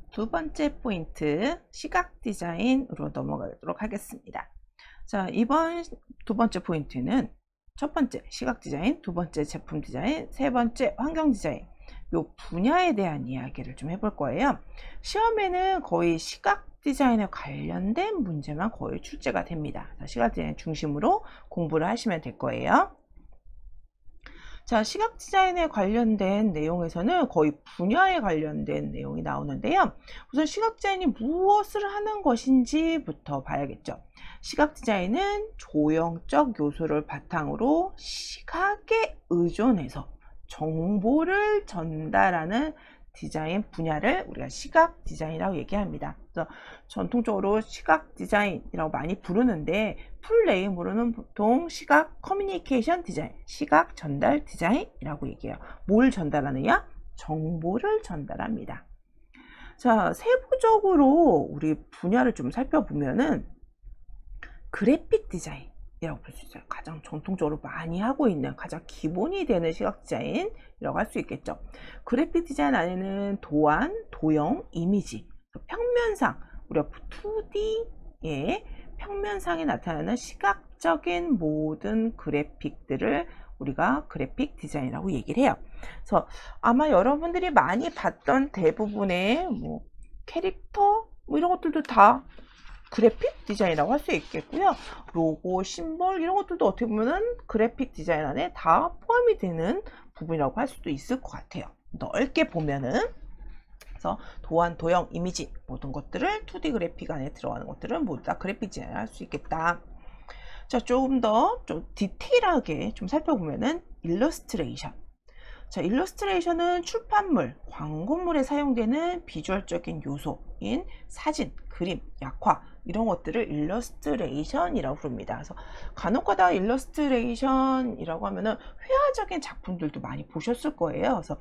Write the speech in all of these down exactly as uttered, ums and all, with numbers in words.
두 번째 포인트, 시각 디자인으로 넘어가도록 하겠습니다. 자, 이번 두 번째 포인트는 첫 번째 시각 디자인, 두 번째 제품 디자인, 세 번째 환경 디자인, 요 분야에 대한 이야기를 좀 해볼 거예요. 시험에는 거의 시각 디자인에 관련된 문제만 거의 출제가 됩니다. 자, 시각 디자인 중심으로 공부를 하시면 될 거예요. 자, 시각 디자인에 관련된 내용에서는 거의 분야에 관련된 내용이 나오는데요. 우선 시각 디자인이 무엇을 하는 것인지부터 봐야겠죠. 시각 디자인은 조형적 요소를 바탕으로 시각에 의존해서 정보를 전달하는 디자인 분야를 우리가 시각 디자인이라고 얘기합니다. 그래서 전통적으로 시각 디자인이라고 많이 부르는데 풀네임으로는 보통 시각 커뮤니케이션 디자인, 시각 전달 디자인이라고 얘기해요. 뭘 전달하느냐? 정보를 전달합니다. 자, 세부적으로 우리 분야를 좀 살펴보면은 그래픽 디자인 이라고 볼 수 있어요. 가장 전통적으로 많이 하고 있는 가장 기본이 되는 시각 디자인이라고 할 수 있겠죠. 그래픽 디자인 안에는 도안, 도형, 이미지, 평면상, 우리가 투 디의 평면상에 나타나는 시각적인 모든 그래픽들을 우리가 그래픽 디자인이라고 얘기를 해요. 그래서 아마 여러분들이 많이 봤던 대부분의 뭐 캐릭터 뭐 이런 것들도 다 그래픽 디자인이라고 할 수 있겠고요. 로고, 심볼 이런 것들도 어떻게 보면은 그래픽 디자인 안에 다 포함이 되는 부분이라고 할 수도 있을 것 같아요. 넓게 보면은. 그래서 도안, 도형, 이미지 모든 것들을 투 디 그래픽 안에 들어가는 것들은 모두 다 그래픽 디자인을 할 수 있겠다. 자, 조금 더 좀 디테일하게 좀 살펴보면은 일러스트레이션. 자, 일러스트레이션은 출판물, 광고물에 사용되는 비주얼적인 요소인 사진, 그림, 약화 이런 것들을 일러스트레이션이라고 부릅니다. 그래서 간혹가다 일러스트레이션이라고 하면은 회화적인 작품들도 많이 보셨을 거예요. 그래서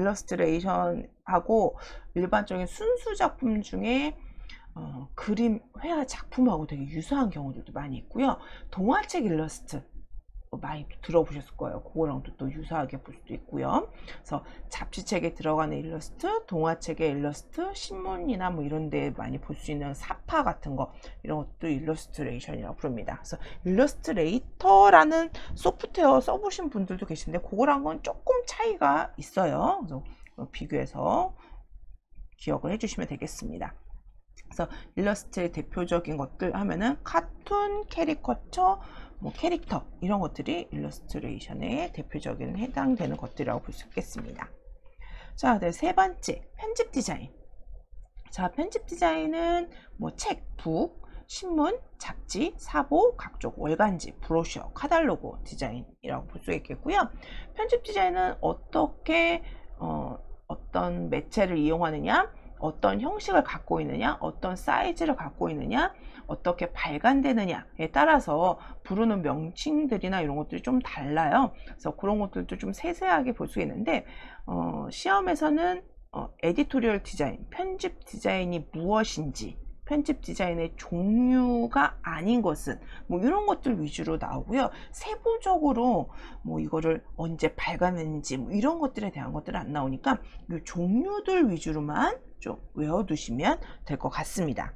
일러스트레이션하고 일반적인 순수 작품 중에 어, 그림, 회화 작품하고 되게 유사한 경우들도 많이 있고요. 동화책 일러스트 많이 들어보셨을 거예요. 그거랑도 또 유사하게 볼 수도 있고요. 그래서 잡지책에 들어가는 일러스트, 동화책의 일러스트, 신문이나 뭐 이런 데 많이 볼 수 있는 사파 같은 거 이런 것도 일러스트레이션이라고 부릅니다. 그래서 일러스트레이터라는 소프트웨어 써보신 분들도 계신데 그거랑은 조금 차이가 있어요. 그래서 비교해서 기억을 해주시면 되겠습니다. 그래서 일러스트의 대표적인 것들 하면은 카툰, 캐리커처, 뭐 캐릭터 이런 것들이 일러스트레이션에 대표적인 해당되는 것들이라고 볼 수 있겠습니다. 자, 네, 세 번째 편집 디자인. 자, 편집 디자인은 뭐 책, 북, 신문, 잡지, 사보, 각종 월간지, 브로셔, 카탈로그 디자인이라고 볼 수 있겠고요. 편집 디자인은 어떻게 어, 어떤 매체를 이용하느냐, 어떤 형식을 갖고 있느냐, 어떤 사이즈를 갖고 있느냐, 어떻게 발간되느냐에 따라서 부르는 명칭들이나 이런 것들이 좀 달라요. 그래서 그런 것들도 좀 세세하게 볼 수 있는데 어, 시험에서는 어, 에디토리얼 디자인, 편집 디자인이 무엇인지, 편집 디자인의 종류가 아닌 것은 뭐 이런 것들 위주로 나오고요. 세부적으로 뭐 이거를 언제 발간했는지 뭐 이런 것들에 대한 것들은 안 나오니까 이 종류들 위주로만 좀 외워두시면 될 것 같습니다.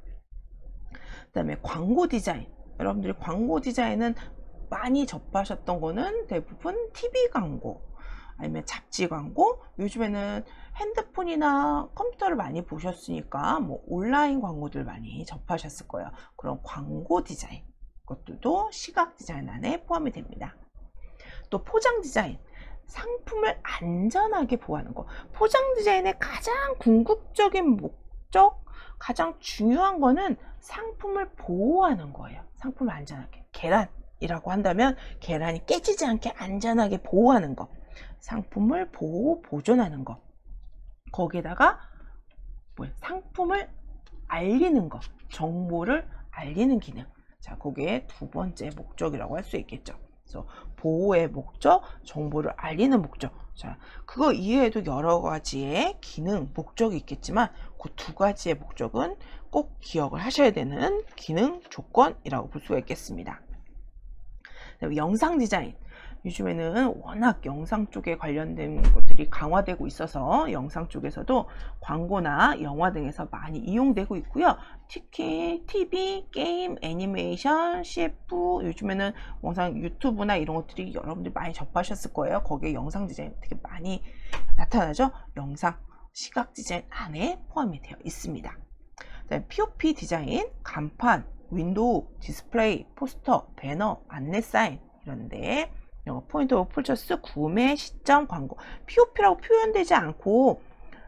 그 다음에 광고 디자인. 여러분들이 광고 디자인은 많이 접하셨던 거는 대부분 티비 광고 아니면 잡지 광고, 요즘에는 핸드폰이나 컴퓨터를 많이 보셨으니까 뭐 온라인 광고들 많이 접하셨을 거예요. 그런 광고 디자인 것들도 시각 디자인 안에 포함이 됩니다. 또 포장 디자인, 상품을 안전하게 보호하는 거. 포장 디자인의 가장 궁극적인 목적, 가장 중요한 거는 상품을 보호하는 거예요. 상품을 안전하게. 계란이라고 한다면 계란이 깨지지 않게 안전하게 보호하는 거. 상품을 보호, 보존하는 거. 거기에다가 뭐 상품을 알리는 거. 정보를 알리는 기능. 자, 그게 두 번째 목적이라고 할 수 있겠죠. 그래서 보호의 목적, 정보를 알리는 목적. 자, 그거 이외에도 여러 가지의 기능, 목적이 있겠지만 그 두 가지의 목적은 꼭 기억을 하셔야 되는 기능, 조건이라고 볼 수가 있겠습니다. 영상 디자인. 요즘에는 워낙 영상 쪽에 관련된 것들이 강화되고 있어서 영상 쪽에서도 광고나 영화 등에서 많이 이용되고 있고요. 특히 티비, 게임, 애니메이션, 씨에프, 요즘에는 영상 유튜브나 이런 것들이 여러분들이 많이 접하셨을 거예요. 거기에 영상 디자인 되게 많이 나타나죠. 영상, 시각 디자인 안에 포함이 되어 있습니다. 피오피 디자인, 간판, 윈도우, 디스플레이, 포스터, 배너, 안내 사인 이런데 포인트 오브 펄처스, 구매 시점, 광고. 피오피라고 표현되지 않고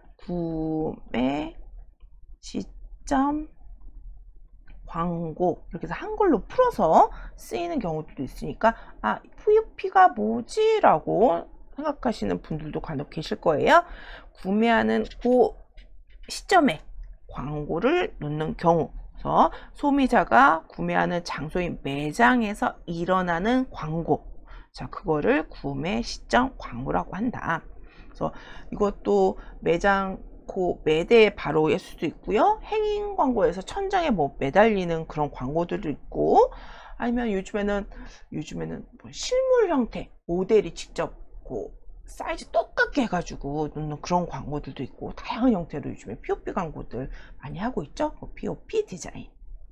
구매 시점, 광고 이렇게 해서 한글로 풀어서 쓰이는 경우도 있으니까 아 피오피가 뭐지? 라고 생각하시는 분들도 간혹 계실 거예요. 구매하는 그 시점에 광고를 넣는 경우, 그래서 소비자가 구매하는 장소인 매장에서 일어나는 광고, 자 그거를 구매 시점 광고라고 한다. 그래서 이것도 매장 그 매대에 바로 할 수도 있고요. 행인 광고에서 천장에 뭐 매달리는 그런 광고들도 있고, 아니면 요즘에는 요즘에는 뭐 실물 형태 모델이 직접 그 사이즈 똑같게 해가지고 넣는 그런 광고들도 있고, 다양한 형태로 요즘에 피오피 광고들 많이 하고 있죠. 피오피 디자인.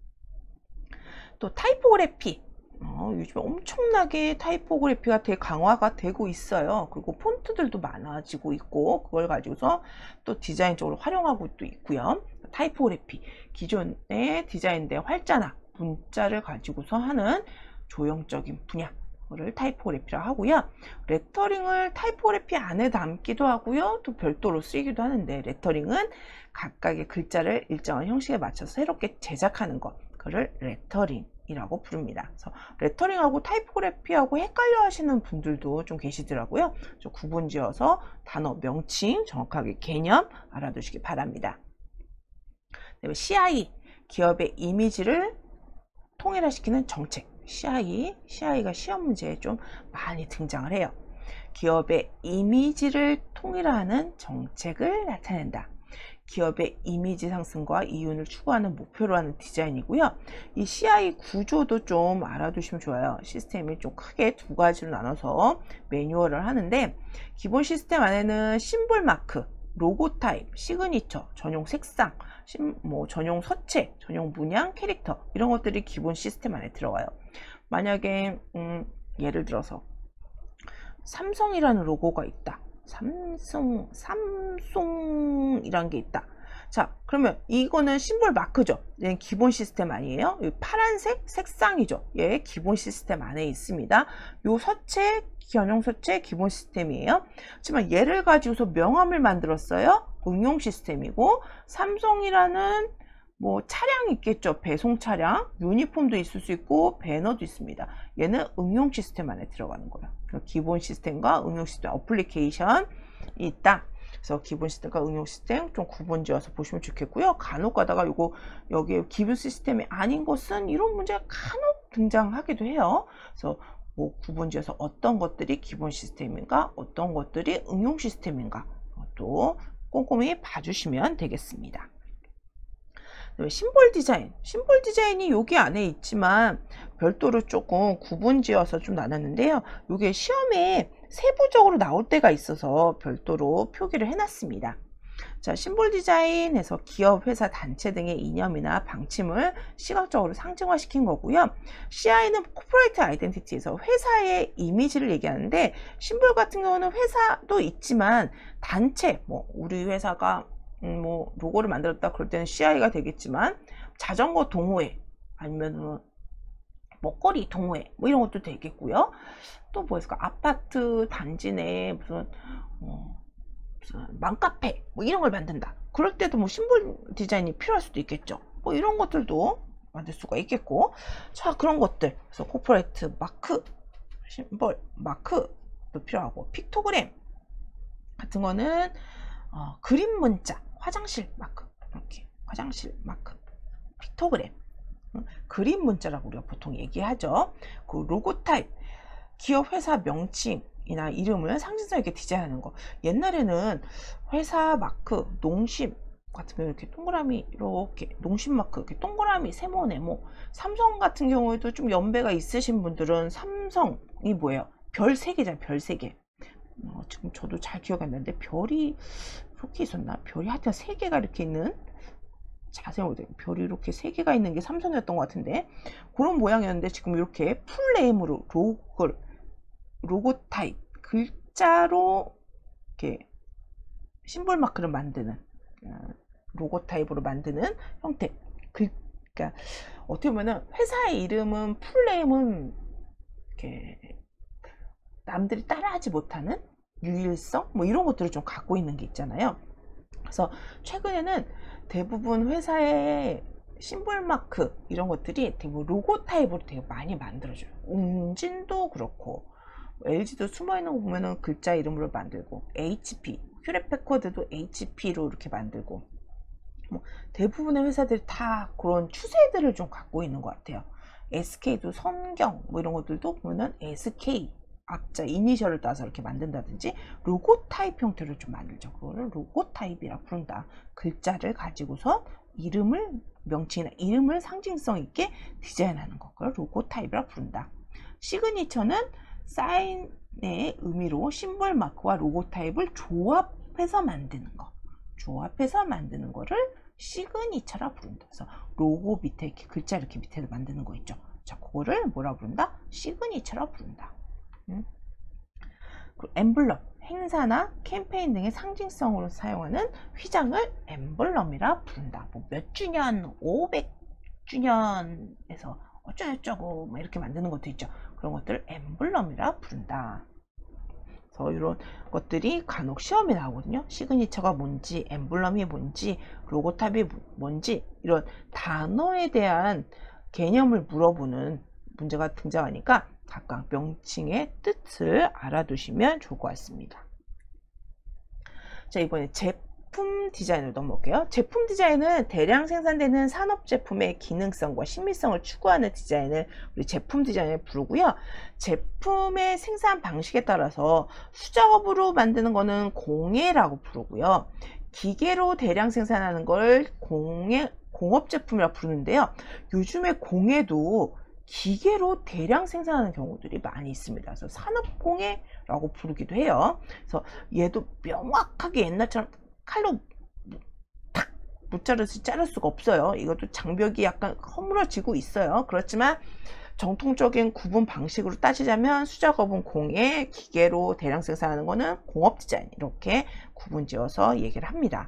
또 타이포그래피, 어, 요즘에 엄청나게 타이포그래피가 되게 강화가 되고 있어요. 그리고 폰트들도 많아지고 있고, 그걸 가지고서 또 디자인적으로 활용하고 또 있고요. 타이포그래피, 기존의 디자인대 활자나 문자를 가지고서 하는 조형적인 분야, 를 타이포그래피라고 하고요. 레터링을 타이포그래피 안에 담기도 하고요. 또 별도로 쓰이기도 하는데, 레터링은 각각의 글자를 일정한 형식에 맞춰서 새롭게 제작하는 것, 그거를 레터링이라고 부릅니다. 그래서 레터링하고 타이포그래피하고 헷갈려 하시는 분들도 좀 계시더라고요. 좀 구분지어서 단어, 명칭 정확하게 개념 알아두시기 바랍니다. 씨아이, 기업의 이미지를 통일화시키는 정책. 씨아이, 씨아이가 시험 문제에 좀 많이 등장을 해요. 기업의 이미지를 통일화하는 정책을 나타낸다. 기업의 이미지 상승과 이윤을 추구하는 목표로 하는 디자인이고요. 이 씨아이 구조도 좀 알아두시면 좋아요. 시스템이 좀 크게 두 가지로 나눠서 매뉴얼을 하는데, 기본 시스템 안에는 심볼 마크, 로고 타입, 시그니처, 전용 색상, 뭐 전용 서체, 전용 문양, 캐릭터 이런 것들이 기본 시스템 안에 들어가요. 만약에 음, 예를 들어서 삼성이라는 로고가 있다. 삼성, 삼송이란 게 있다. 자, 그러면 이거는 심볼 마크죠. 얘는 기본 시스템 아니에요. 파란색 색상이죠. 얘 기본 시스템 안에 있습니다. 요 서체, 전용 서체 기본 시스템이에요. 하지만 얘를 가지고서 명함을 만들었어요. 응용 시스템이고, 삼성이라는 뭐 차량이 있겠죠. 배송 차량, 유니폼도 있을 수 있고 배너도 있습니다. 얘는 응용 시스템 안에 들어가는 거예요. 기본 시스템과 응용 시스템, 어플리케이션이 있다. 그래서 기본 시스템과 응용 시스템 좀 구분지어서 보시면 좋겠고요. 간혹 가다가 요거 여기 기본 시스템이 아닌 것은 이런 문제가 간혹 등장하기도 해요. 그래서 뭐 구분지어서 어떤 것들이 기본 시스템인가, 어떤 것들이 응용 시스템인가 또 꼼꼼히 봐주시면 되겠습니다. 심볼 디자인, 심볼 디자인이 여기 안에 있지만 별도로 조금 구분지어서 좀 나눴는데요. 이게 시험에 세부적으로 나올 때가 있어서 별도로 표기를 해놨습니다. 자, 심볼 디자인에서 기업, 회사, 단체 등의 이념이나 방침을 시각적으로 상징화시킨 거고요. 씨아이는 코퍼레이트 아이덴티티에서 회사의 이미지를 얘기하는데, 심볼 같은 경우는 회사도 있지만 단체, 뭐 우리 회사가 음, 뭐 로고를 만들었다 그럴 때는 씨아이가 되겠지만, 자전거 동호회 아니면 먹거리 동호회 뭐 이런 것도 되겠고요. 또 뭐 있을까? 아파트 단지 내에 무슨 어, 무슨 맘카페 뭐 이런 걸 만든다. 그럴 때도 뭐 심볼 디자인이 필요할 수도 있겠죠. 뭐 이런 것들도 만들 수가 있겠고, 자 그런 것들, 그래서 코퍼레이트 마크, 심볼 마크도 필요하고, 픽토그램 같은 거는 어, 그림 문자, 화장실 마크, 이렇게 화장실 마크, 픽토그램, 음, 그림 문자라고 우리가 보통 얘기하죠. 그 로고 타입, 기업 회사 명칭이나 이름을 상징성 있게 디자인하는 거. 옛날에는 회사 마크, 농심 같은 경우 이렇게 동그라미, 이렇게 농심 마크, 이렇게 동그라미, 세모, 네모. 삼성 같은 경우에도 좀 연배가 있으신 분들은 삼성이 뭐예요? 별 세 개잖아요. 별 세 개. 어, 지금 저도 잘 기억이 안 나는데 별이 이렇게 있었나? 별이 하여튼 세 개가 이렇게 있는, 자세히 보세요. 별이 이렇게 세 개가 있는 게 삼성이었던 것 같은데 그런 모양이었는데 지금 이렇게 풀네임으로 로고, 로고 타입 글자로 이렇게 심볼 마크를 만드는, 로고 타입으로 만드는 형태. 글, 그러니까 어떻게 보면은 회사의 이름은 풀네임은 이렇게 남들이 따라하지 못하는 유일성 뭐 이런 것들을 좀 갖고 있는 게 있잖아요. 그래서 최근에는 대부분 회사의 심볼 마크 이런 것들이 대부분 로고 타입으로 되게 많이 만들어져요. 웅진도 그렇고 엘지도 숨어있는 거 보면은 글자 이름으로 만들고, 에이치피, 휴렛패커드도 에이치피로 이렇게 만들고, 뭐 대부분의 회사들이 다 그런 추세들을 좀 갖고 있는 것 같아요. 에스케이도 선경 뭐 이런 것들도 보면은 에스케이 앞자 이니셜을 따서 이렇게 만든다든지 로고 타입 형태를 좀 만들죠. 그거를 로고 타입이라 부른다. 글자를 가지고서 이름을, 명칭이나 이름을 상징성 있게 디자인하는 거, 그걸 로고 타입이라 부른다. 시그니처는 사인의 의미로 심볼 마크와 로고 타입을 조합해서 만드는 거, 조합해서 만드는 거를 시그니처라 부른다. 그래서 로고 밑에 이렇게 글자 이렇게 밑에서 만드는 거 있죠. 자, 그거를 뭐라 부른다? 시그니처라 부른다. 음. 그리고 엠블럼, 행사나 캠페인 등의 상징성으로 사용하는 휘장을 엠블럼이라 부른다. 뭐 몇 주년, 오백 주년에서 어쩌고저쩌고 뭐 이렇게 만드는 것도 있죠. 그런 것들을 엠블럼이라 부른다. 그래서 이런 것들이 간혹 시험에 나오거든요. 시그니처가 뭔지, 엠블럼이 뭔지, 로고탑이 뭔지 이런 단어에 대한 개념을 물어보는 문제가 등장하니까 각각 명칭의 뜻을 알아두시면 좋을 것 같습니다. 자, 이번에 제품 디자인으로 넘어올게요. 제품 디자인은 대량 생산되는 산업 제품의 기능성과 신미성을 추구하는 디자인을 우리 제품 디자인을 부르고요. 제품의 생산 방식에 따라서 수작업으로 만드는 거는 공예라고 부르고요. 기계로 대량 생산하는 걸 공예, 공업 제품이라고 부르는데요. 요즘에 공예도 기계로 대량 생산하는 경우들이 많이 있습니다. 그래서 산업공예라고 부르기도 해요. 그래서 얘도 명확하게 옛날처럼 칼로 탁 무자르듯이 자를 수가 없어요. 이것도 장벽이 약간 허물어지고 있어요. 그렇지만 정통적인 구분 방식으로 따지자면 수작업은 공예, 기계로 대량 생산하는 거는 공업 디자인, 이렇게 구분 지어서 얘기를 합니다.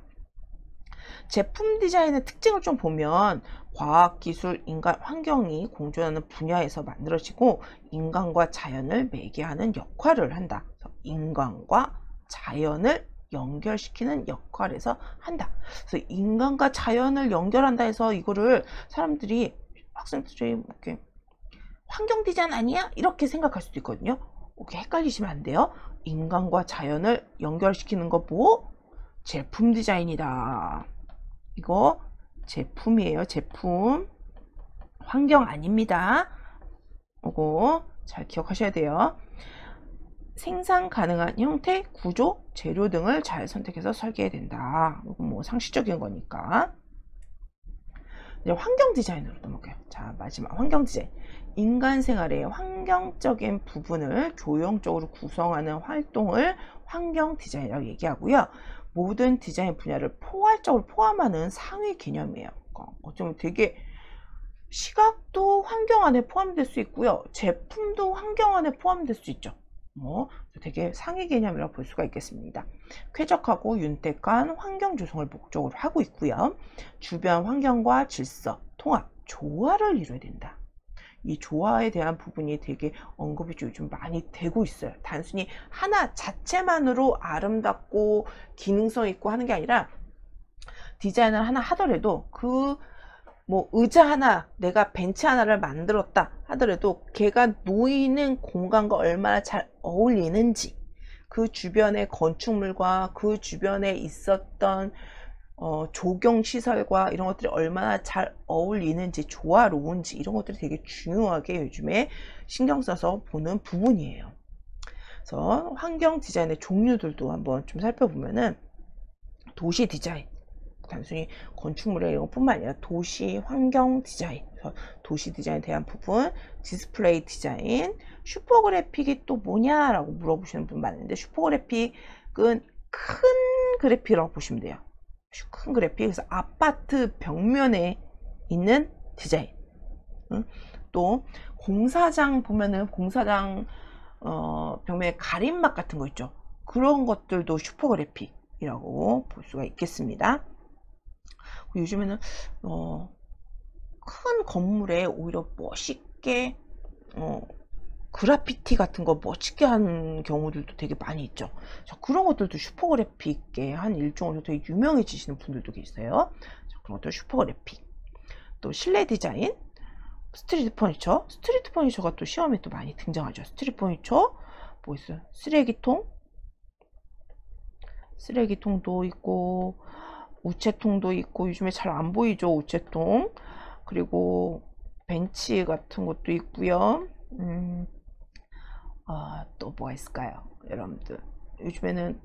제품 디자인의 특징을 좀 보면 과학, 기술, 인간, 환경이 공존하는 분야에서 만들어지고 인간과 자연을 매개하는 역할을 한다. 그래서 인간과 자연을 연결시키는 역할에서 한다. 그래서 인간과 자연을 연결한다 해서 이거를 사람들이, 학생들이 이렇게 환경 디자인 아니야? 이렇게 생각할 수도 있거든요. 이렇게 헷갈리시면 안 돼요. 인간과 자연을 연결시키는 거 뭐? 제품 디자인이다. 이거 제품이에요. 제품. 환경 아닙니다. 이거 잘 기억하셔야 돼요. 생산 가능한 형태, 구조, 재료 등을 잘 선택해서 설계해야 된다. 이거 뭐 상식적인 거니까. 이제 환경 디자인으로 넘어가요. 자, 마지막 환경 디자인. 인간 생활의 환경적인 부분을 조형적으로 구성하는 활동을 환경 디자인이라고 얘기하고요. 모든 디자인 분야를 포괄적으로 포함하는 상위 개념이에요. 어쩌면 되게 시각도 환경 안에 포함될 수 있고요. 제품도 환경 안에 포함될 수 있죠. 뭐 되게 상위 개념이라고 볼 수가 있겠습니다. 쾌적하고 윤택한 환경 조성을 목적으로 하고 있고요. 주변 환경과 질서, 통합, 조화를 이뤄야 된다. 이 조화에 대한 부분이 되게 언급이 요즘 많이 되고 있어요. 단순히 하나 자체만으로 아름답고 기능성 있고 하는 게 아니라 디자인을 하나 하더라도 그 뭐 의자 하나, 내가 벤치 하나를 만들었다 하더라도 걔가 놓이는 공간과 얼마나 잘 어울리는지, 그 주변의 건축물과 그 주변에 있었던 어, 조경시설과 이런 것들이 얼마나 잘 어울리는지, 조화로운지, 이런 것들이 되게 중요하게 요즘에 신경 써서 보는 부분이에요. 그래서 환경 디자인의 종류들도 한번 좀 살펴보면은 도시 디자인, 단순히 건축물의 이런 것뿐만 아니라 도시 환경 디자인, 도시 디자인에 대한 부분, 디스플레이 디자인, 슈퍼그래픽이 또 뭐냐라고 물어보시는 분 많은데, 슈퍼그래픽은 큰 그래픽이라고 보시면 돼요. 큰 그래픽, 그래서 아파트 벽면에 있는 디자인. 응? 또 공사장 보면은 공사장 어, 벽면에 가림막 같은 거 있죠. 그런 것들도 슈퍼그래픽이라고 볼 수가 있겠습니다. 요즘에는 어, 큰 건물에 오히려 멋있게 어, 그래피티 같은 거 멋지게 한 경우들도 되게 많이 있죠. 자, 그런 것들도 슈퍼그래픽의 한 일종으로 되게 유명해지시는 분들도 계세요. 자, 그런 것도 슈퍼그래픽. 또 실내 디자인, 스트리트 퍼니처. 스트리트 퍼니처가 또 시험에 또 많이 등장하죠. 스트리트 퍼니처 뭐 있어요? 쓰레기통, 쓰레기통도 있고 우체통도 있고, 요즘에 잘 안 보이죠, 우체통. 그리고 벤치 같은 것도 있고요. 음, 아, 또 뭐가 있을까요, 여러분들? 요즘에는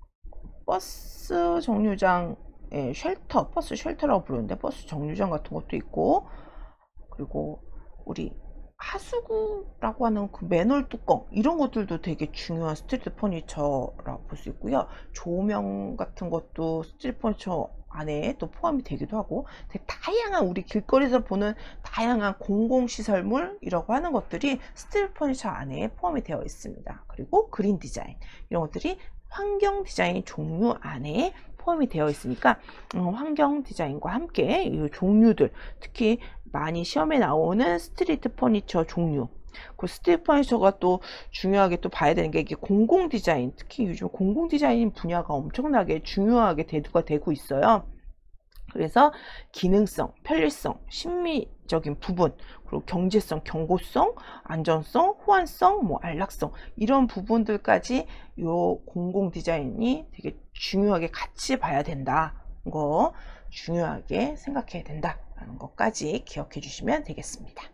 버스 정류장, 예, 쉘터, 버스 쉘터라고 부르는데 버스 정류장 같은 것도 있고, 그리고 우리 하수구라고 하는 그 맨홀 뚜껑, 이런 것들도 되게 중요한 스트리트 퍼니처라고 볼 수 있고요. 조명 같은 것도 스트리트 퍼니처 안에 또 포함이 되기도 하고, 되게 다양한 우리 길거리에서 보는 다양한 공공시설물이라고 하는 것들이 스트리트 퍼니처 안에 포함이 되어 있습니다. 그리고 그린 디자인, 이런 것들이 환경 디자인 종류 안에 포함이 되어 있으니까 음, 환경 디자인과 함께 이 종류들, 특히 많이 시험에 나오는 스트리트 퍼니처 종류, 그 스트리트 퍼니처가 또 중요하게 또 봐야 되는 게 이게 공공 디자인, 특히 요즘 공공 디자인 분야가 엄청나게 중요하게 대두가 되고 있어요. 그래서 기능성, 편리성, 심미적인 부분, 그리고 경제성, 경고성, 안전성, 호환성, 뭐 안락성, 이런 부분들까지 요 공공 디자인이 되게 중요하게 같이 봐야 된다. 거 중요하게 생각해야 된다라는 것까지 기억해 주시면 되겠습니다.